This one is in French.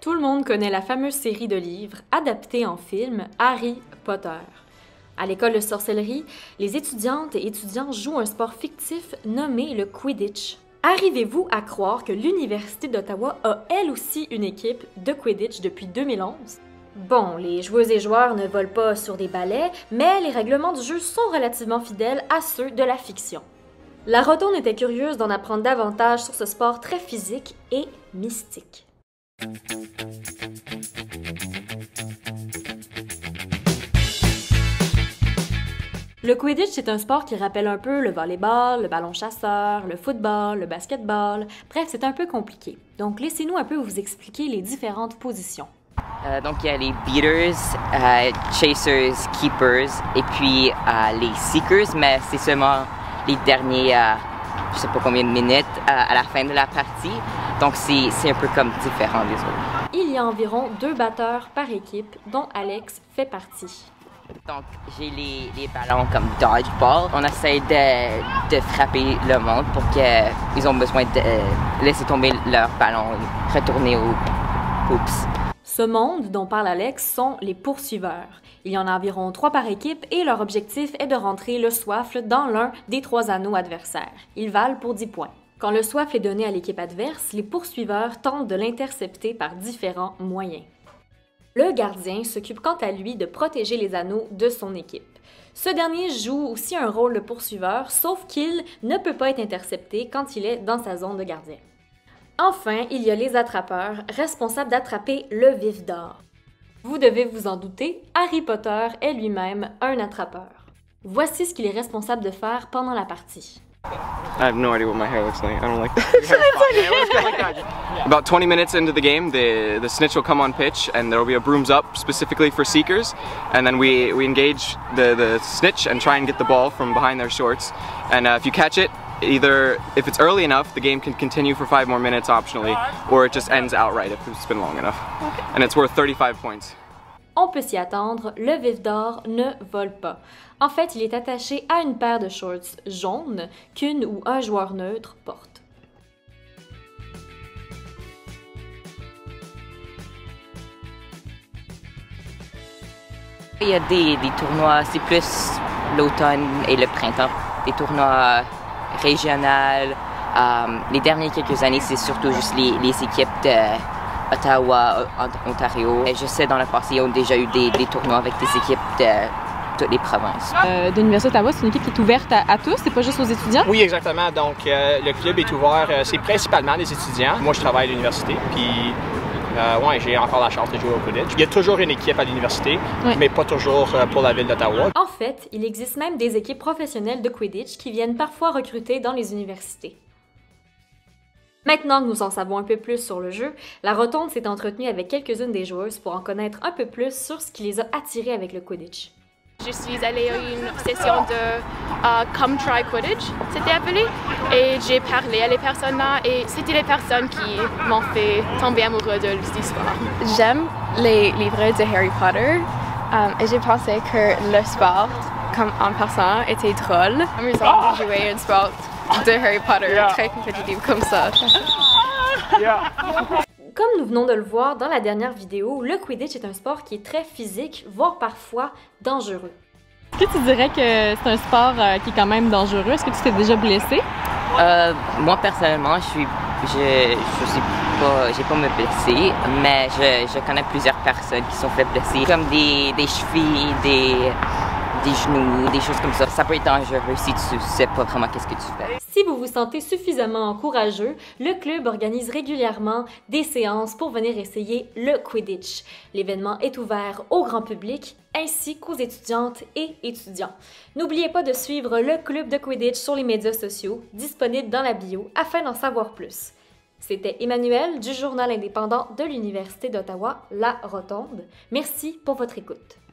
Tout le monde connaît la fameuse série de livres adaptée en film Harry Potter. À l'école de sorcellerie, les étudiantes et étudiants jouent un sport fictif nommé le Quidditch. Arrivez-vous à croire que l'Université d'Ottawa a elle aussi une équipe de Quidditch depuis 2011? Bon, les joueuses et joueurs ne volent pas sur des balais, mais les règlements du jeu sont relativement fidèles à ceux de la fiction. La Rotonde était curieuse d'en apprendre davantage sur ce sport très physique et mystique. Le Quidditch est un sport qui rappelle un peu le volleyball, le ballon chasseur, le football, le basketball. Bref, c'est un peu compliqué. Donc, laissez-nous un peu vous expliquer les différentes positions. Donc, il y a les beaters, chasers, keepers et puis les seekers, mais c'est seulement les derniers, je sais pas combien de minutes à la fin de la partie. Donc, c'est un peu comme différent des autres. Il y a environ 2 batteurs par équipe, dont Alex fait partie. Donc, j'ai les ballons comme dodgeball. On essaie de frapper le monde pour qu'ils ont besoin de laisser tomber leur ballon et retourner aux hoops. Ce monde dont parle Alex sont les poursuiveurs. Il y en a environ 3 par équipe et leur objectif est de rentrer le soifle dans l'un des 3 anneaux adversaires. Ils valent pour 10 points. Quand le soifle est donné à l'équipe adverse, les poursuiveurs tentent de l'intercepter par différents moyens. Le gardien s'occupe quant à lui de protéger les anneaux de son équipe. Ce dernier joue aussi un rôle de poursuiveur, sauf qu'il ne peut pas être intercepté quand il est dans sa zone de gardien. Enfin, il y a les attrapeurs, responsables d'attraper le vif d'or. Vous devez vous en douter, Harry Potter est lui-même un attrapeur. Voici ce qu'il est responsable de faire pendant la partie. I have no idea what my hair looks like. I don't like that. About 20 minutes into the game, the snitch will come on pitch and there will be a brooms up specifically for seekers, and then we engage the snitch and try and get the ball from behind their shorts. And if you catch it, either if it's early enough, the game can continue for 5 more minutes optionally, or it just ends outright if it's been long enough. And it's worth 35 points. On peut s'y attendre, le vif d'or ne vole pas. En fait, il est attaché à une paire de shorts jaunes qu'une ou un joueur neutre porte. Il y a des tournois, c'est plus l'automne et le printemps, des tournois régionaux. Les dernières quelques années, c'est surtout juste les équipes d'Ottawa, Ontario. Je sais, dans le passé, ils ont déjà eu des tournois avec des équipes de toutes les provinces. De l'Université d'Ottawa, c'est une équipe qui est ouverte à tous, c'est pas juste aux étudiants? Oui, exactement. Donc, le club est ouvert, c'est principalement des étudiants. Moi, je travaille à l'université, puis ouais, j'ai encore la chance de jouer au Quidditch. Il y a toujours une équipe à l'université, mais pas toujours pour la ville d'Ottawa. En fait, il existe même des équipes professionnelles de Quidditch qui viennent parfois recruter dans les universités. Maintenant que nous en savons un peu plus sur le jeu, la Rotonde s'est entretenue avec quelques-unes des joueuses pour en connaître un peu plus sur ce qui les a attirées avec le Quidditch. Je suis allée à une session de Come Try Quidditch, c'était appelé, et j'ai parlé à les personnes là, et c'était les personnes qui m'ont fait tomber amoureux de l'histoire. J'aime les livres de Harry Potter et j'ai pensé que le sport, comme en passant, était drôle. Amusant de jouer un sport de Harry Potter très compétitif comme ça. Comme nous venons de le voir dans la dernière vidéo, le Quidditch est un sport qui est très physique, voire parfois dangereux. Est-ce que tu dirais que c'est un sport qui est quand même dangereux? Est-ce que tu t'es déjà blessé? Moi, personnellement, j'ai pas me blessé, mais je connais plusieurs personnes qui sont fait blesser, comme des chevilles, des genoux, des choses comme ça. Ça peut être dangereux si tu sais pas vraiment qu'est-ce que tu fais. Si vous vous sentez suffisamment courageux, le club organise régulièrement des séances pour venir essayer le Quidditch. L'événement est ouvert au grand public ainsi qu'aux étudiantes et étudiants. N'oubliez pas de suivre le club de Quidditch sur les médias sociaux, disponible dans la bio, afin d'en savoir plus. C'était Emmanuel du journal indépendant de l'Université d'Ottawa, La Rotonde. Merci pour votre écoute.